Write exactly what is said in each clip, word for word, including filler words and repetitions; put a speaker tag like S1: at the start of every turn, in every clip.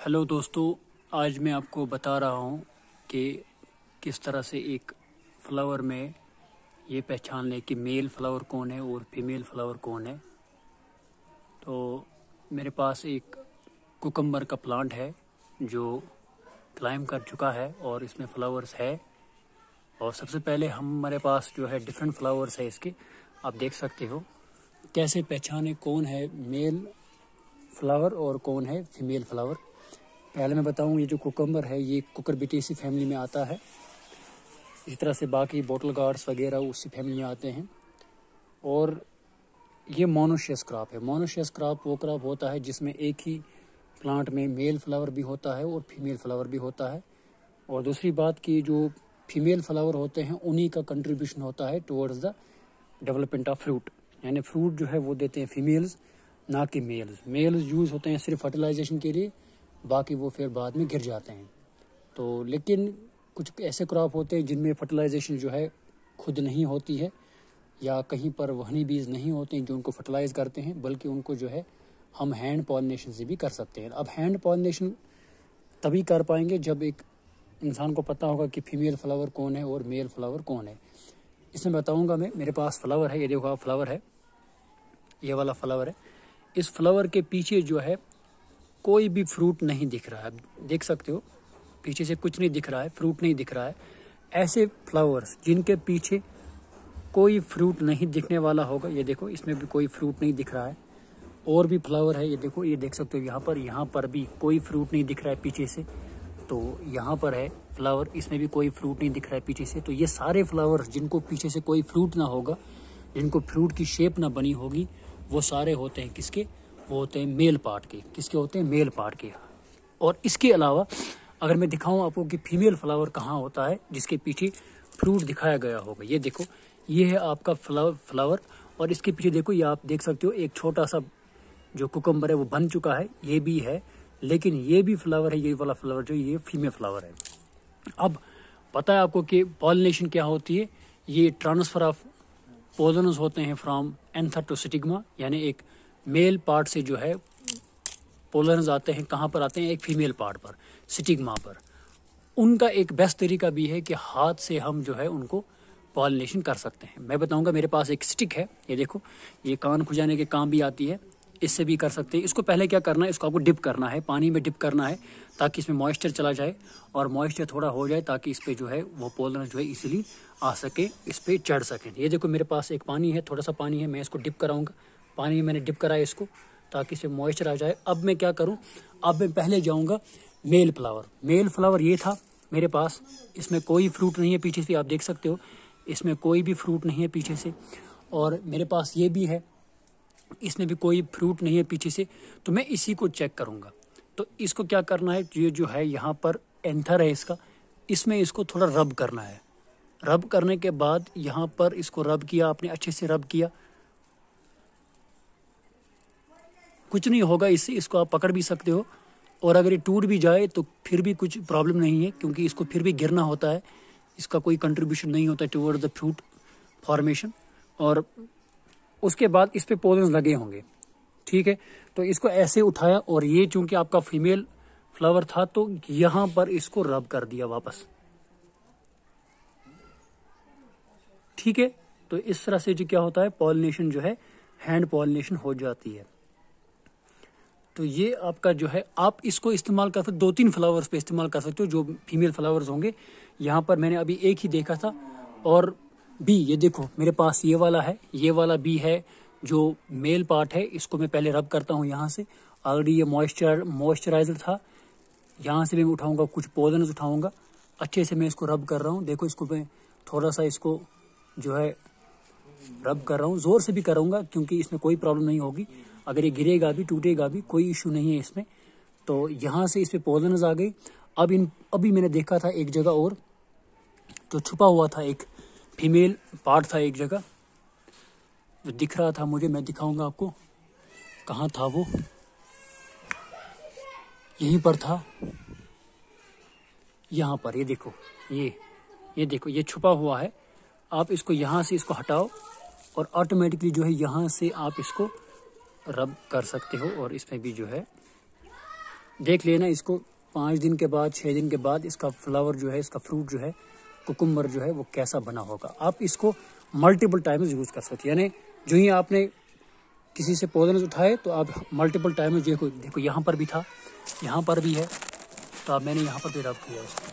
S1: Hello दोस्तों, आज मैं आपको बता रहा हूँ कि किस तरह से एक फ्लावर में ये पहचान लें कि मेल फ्लावर कौन है और फीमेल फ्लावर कौन है। तो मेरे पास एक कुकम्बर का प्लांट है जो क्लाइम कर चुका है और इसमें फ्लावर्स है। और सबसे पहले हमारे पास जो है डिफरेंट फ्लावर्स है इसके, आप देख सकते हो। कैसे पहचाने कौन है मेल फ्लावर और कौन है फीमेल फ्लावर। पहले मैं बताऊं, ये जो कुकम्बर है ये कुकुरबिटेसी फैमिली में आता है। इसी तरह से बाकी बॉटल गार्ड्स वगैरह उसी फैमिली में आते हैं। और ये मोनोशियस क्रॉप है। मोनोशियस क्रॉप वो क्रॉप होता है जिसमें एक ही प्लांट में मेल फ्लावर भी होता है और फीमेल फ्लावर भी होता है। और दूसरी बात कि जो फीमेल फ्लावर होते हैं उन्हीं का कंट्रीब्यूशन होता है towards the development of fruit. यानी फ्रूट जो है वो देते हैं फीमेल्स, ना कि मेल्स। मेल्स यूज़ होते हैं सिर्फ फर्टिलाइजेशन के लिए, बाकी वो फिर बाद में गिर जाते हैं। तो लेकिन कुछ ऐसे क्रॉप होते हैं जिनमें फर्टिलाइजेशन जो है खुद नहीं होती है, या कहीं पर वहनी बीज नहीं होते हैं जो उनको फर्टिलाइज करते हैं, बल्कि उनको जो है हम हैंड पॉलिनेशन से भी कर सकते हैं। अब हैंड पॉलिनेशन तभी कर पाएंगे जब एक इंसान को पता होगा कि फीमेल फ्लावर कौन है और मेल फ्लावर कौन है। इसमें बताऊंगा मैं। मेरे पास फ्लावर है, ये देखो आप, फ्लावर है, ये वाला फ्लावर है। इस फ्लावर के पीछे जो है कोई भी फ्रूट नहीं दिख रहा है। देख सकते हो पीछे से कुछ नहीं दिख रहा है, फ्रूट नहीं दिख रहा है। ऐसे फ्लावर्स जिनके पीछे कोई फ्रूट नहीं दिखने वाला होगा, ये देखो इसमें भी कोई फ्रूट नहीं दिख रहा है। और भी फ्लावर है, ये देखो, ये देख सकते हो यहाँ पर यहाँ पर भी कोई फ्रूट नहीं दिख रहा है पीछे से। तो यहाँ पर है फ्लावर, इसमें भी कोई फ्रूट नहीं दिख रहा है पीछे से। तो ये सारे फ्लावर्स जिनको पीछे से कोई फ्रूट ना होगा, जिनको फ्रूट की शेप ना बनी होगी, वो सारे होते हैं किसके? वो होते हैं मेल पार्ट के। किसके होते हैं? मेल पार्ट के। और इसके अलावा अगर मैं दिखाऊं आपको कि फीमेल फ्लावर कहाँ होता है जिसके पीछे फ्रूट दिखाया गया होगा, ये देखो, ये है आपका फ्लावर फ्लावर और इसके पीछे देखो, ये आप देख सकते हो एक छोटा सा जो कुकम्बर है वो बन चुका है, ये भी है। लेकिन ये भी फ्लावर है, ये वाला फ्लावर जो ये फीमेल फ्लावर है। अब पता है आपको कि पॉलिनेशन क्या होती है? ये ट्रांसफर ऑफ पोलन्स होते हैं फ्रॉम एंथर टू स्टिग्मा। यानी एक मेल पार्ट से जो है पोलन्स आते हैं, कहाँ पर आते हैं? एक फीमेल पार्ट पर, स्टिग्मा पर। उनका एक बेस्ट तरीका भी है कि हाथ से हम जो है उनको पॉलिनेशन कर सकते हैं। मैं बताऊंगा, मेरे पास एक स्टिक है, ये देखो, ये कान खुजाने के काम भी आती है, इससे भी कर सकते हैं। इसको पहले क्या करना है, इसको आपको डिप करना है, पानी में डिप करना है ताकि इसमें मॉइस्चर चला जाए और मॉइस्चर थोड़ा हो जाए ताकि इस पर जो है वो पोलन जो है इजीली आ सके, इस पर चढ़ सकें। ये देखो मेरे पास एक पानी है, थोड़ा सा पानी है, मैं इसको डिप कराऊंगा। पानी में मैंने डिप कराया इसको ताकि इसमें मॉइस्चर आ जाए। अब मैं क्या करूं, अब मैं पहले जाऊंगा मेल फ्लावर। मेल फ्लावर ये था मेरे पास, इसमें कोई फ्रूट नहीं है पीछे से, आप देख सकते हो इसमें कोई भी फ्रूट नहीं है पीछे से। और मेरे पास ये भी है, इसमें भी कोई फ्रूट नहीं है पीछे से। तो मैं इसी को चेक करूंगा। तो इसको क्या करना है, ये जो है यहाँ पर एंथर है इसका, इसमें इसको थोड़ा रब करना है। रब करने के बाद यहाँ पर इसको रब किया आपने, अच्छे से रब किया, कुछ नहीं होगा इससे, इसको आप पकड़ भी सकते हो। और अगर ये टूट भी जाए तो फिर भी कुछ प्रॉब्लम नहीं है, क्योंकि इसको फिर भी गिरना होता है, इसका कोई कंट्रीब्यूशन नहीं होता टुवर्ड द फ्रूट फॉर्मेशन। और उसके बाद इस पे पोलन्स लगे होंगे, ठीक है। तो इसको ऐसे उठाया और ये चूंकि आपका फीमेल फ्लावर था तो यहाँ पर इसको रब कर दिया वापस, ठीक है। तो इस तरह से जो क्या होता है, पॉलिनेशन जो है हैंड पॉलिनेशन हो जाती है। तो ये आपका जो है, आप इसको इस्तेमाल कर सकते, दो तीन फ्लावर्स पे इस्तेमाल कर सकते हो जो फीमेल फ्लावर्स होंगे। यहाँ पर मैंने अभी एक ही देखा था। और बी, ये देखो मेरे पास ये वाला है, ये वाला बी है जो मेल पार्ट है। इसको मैं पहले रब करता हूँ यहाँ से। ऑलरेडी ये मॉइस्चर मॉइस्चराइजर था, यहाँ से भी मैं उठाऊंगा, कुछ पोलन्स उठाऊंगा, अच्छे से मैं इसको रब कर रहा हूँ। देखो इसको मैं थोड़ा सा इसको जो है रब कर रहा हूँ, जोर से भी कराऊंगा क्योंकि इसमें कोई प्रॉब्लम नहीं होगी। अगर ये गिरेगा भी, टूटेगा भी, कोई इशू नहीं है इसमें। तो यहाँ से इस पे पोलन्स आ गई। अब इन अभी मैंने देखा था एक जगह और जो छुपा हुआ था, एक फीमेल पार्ट था एक जगह जो दिख रहा था मुझे, मैं दिखाऊंगा आपको कहाँ था वो, यहीं पर था, यहाँ पर। ये देखो, ये ये देखो, ये छुपा हुआ है। आप इसको यहाँ से इसको हटाओ और ऑटोमेटिकली जो है यहाँ से आप इसको रब कर सकते हो और इसमें भी जो है देख लेना इसको पाँच दिन के बाद छः दिन के बाद इसका फ्लावर जो है, इसका फ्रूट जो है, कुकुम्बर जो है वो कैसा बना होगा। आप इसको मल्टीपल टाइम्स यूज़ कर सकते हैं, यानी जो ही आपने किसी से पॉलन उठाए तो आप मल्टीपल टाइम्स, देखो देखो यहाँ पर भी था, यहाँ पर भी है, तो अब मैंने यहाँ पर भी रब किया इसको,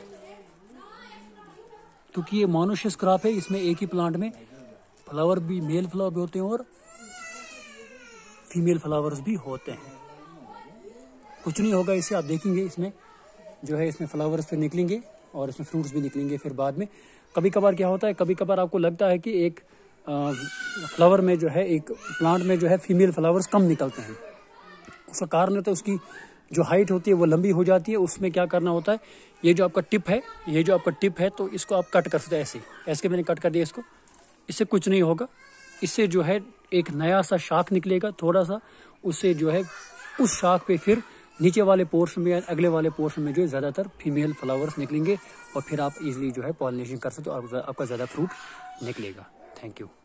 S1: क्योंकि ये मोनोसिस क्रॉप है। इसमें एक ही प्लांट में फ्लावर भी, मेल फ्लावर भी होते हैं और फीमेल फ्लावर्स भी होते हैं। कुछ नहीं होगा इससे, आप देखेंगे इसमें जो है, इसमें फ्लावर्स फिर निकलेंगे और इसमें फ्रूट्स भी निकलेंगे फिर बाद में। कभी कभार क्या होता है, कभी कभार आपको लगता है कि एक फ्लावर में जो है, एक प्लांट में जो है फीमेल फ्लावर्स कम निकलते हैं। उसका कारण है तो उसकी जो हाइट होती है वो लंबी हो जाती है। उसमें क्या करना होता है, ये जो आपका टिप है, ये जो आपका टिप है, तो इसको आप कट कर सकते हैं ऐसे ऐसे मैंने कट कर दिया इसको। इससे कुछ नहीं होगा, इससे जो है एक नया सा शाख निकलेगा थोड़ा सा, उससे जो है उस शाख पे फिर नीचे वाले पोर्शन में या अगले वाले पोर्शन में जो है ज़्यादातर फीमेल फ्लावर्स निकलेंगे और फिर आप इजीली जो है पॉलिनेशन कर सकते हो और आपका ज़्यादा फ्रूट निकलेगा। Thank you.